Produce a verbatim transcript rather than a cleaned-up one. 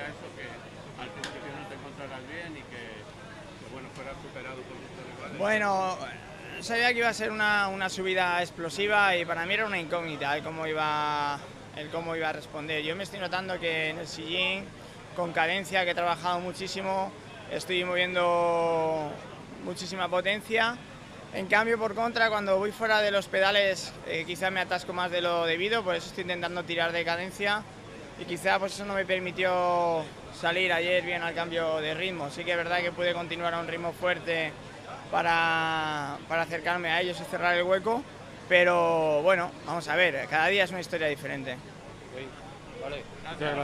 eso, que al principio no te encontraras bien y que, que bueno, fueras superado por tus rivales? Bueno, sabía que iba a ser una, una subida explosiva y para mí era una incógnita el cómo iba, el cómo iba a responder. Yo me estoy notando que en el sillín, con cadencia, que he trabajado muchísimo, estoy moviendo muchísima potencia. En cambio, por contra, cuando voy fuera de los pedales, eh, quizá me atasco más de lo debido, por eso estoy intentando tirar de cadencia y quizá pues eso no me permitió salir ayer bien al cambio de ritmo. Sí que es verdad que pude continuar a un ritmo fuerte para, para acercarme a ellos y cerrar el hueco, pero bueno, vamos a ver, cada día es una historia diferente. Sí, vale. Gracias.